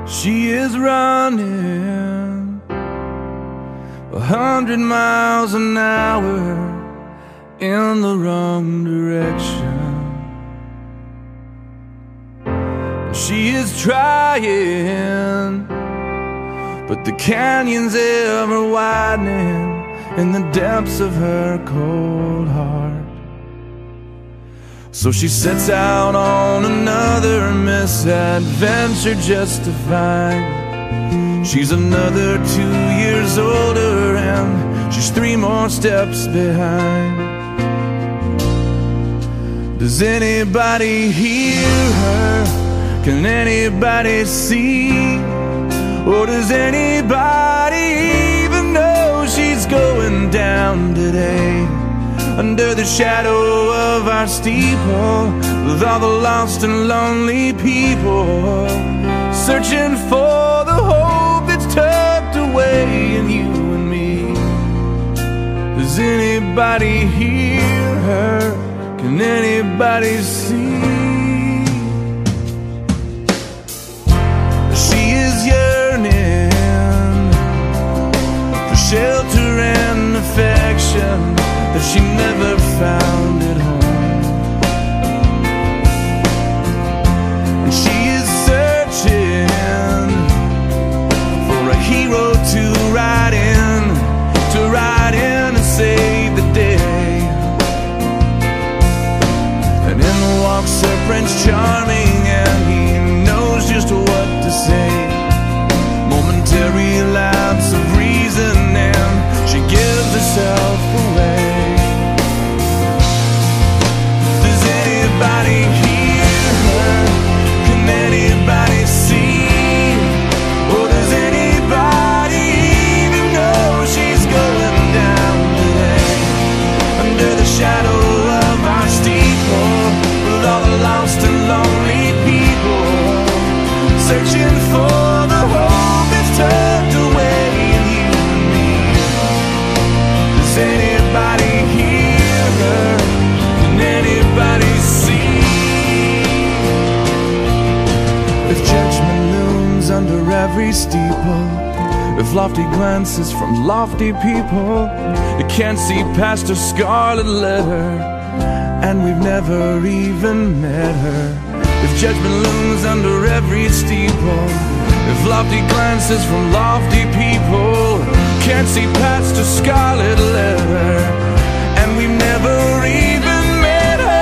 She is running 100 miles an hour in the wrong direction. She is trying, but the canyon's ever widening in the depths of her cold heart. So she sets out on another misadventure just to find she's another 2 years older and she's 3 more steps behind. Does anybody hear her? Can anybody see? Or does anybody even know she's going down today? Under the shadow of our steeple, with all the lost and lonely people, searching for the hope that's tucked away in you and me. Does anybody hear her? Can anybody see? She is yearning for shelter and affection that she never found at home. And she is searching for a hero to ride in and save the day. And in walks her Prince Charming, and he knows just what to say. Momentary lapse of reason, and she gives herself away. Anybody hear her? Can anybody see? Or does anybody even know she's going down today? Under the shadow of our steeple, with all the lost and lonely people, searching for the hope that's tucked away in you and me. Does anybody hear her? Can anybody see? If judgment looms under every steeple, if lofty glances from lofty people, you can't see past her scarlet letter, and we've never even met her. If judgment looms under every steeple, if lofty glances from lofty people can't see past her scarlet letter, and we've never even met her.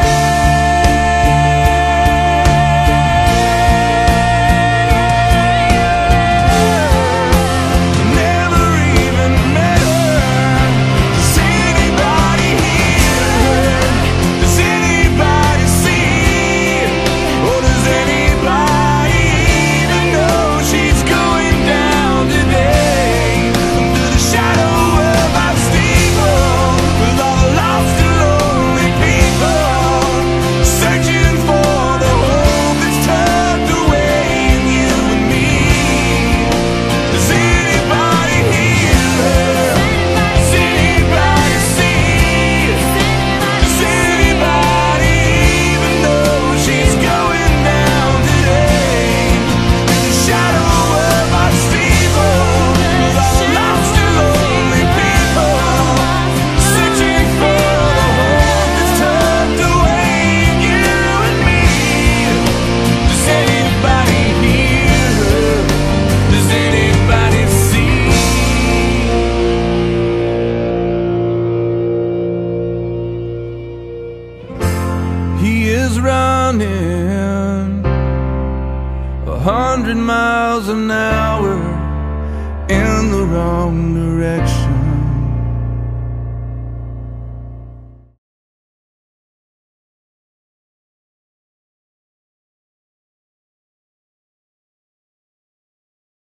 He is running 100 miles an hour in the wrong direction.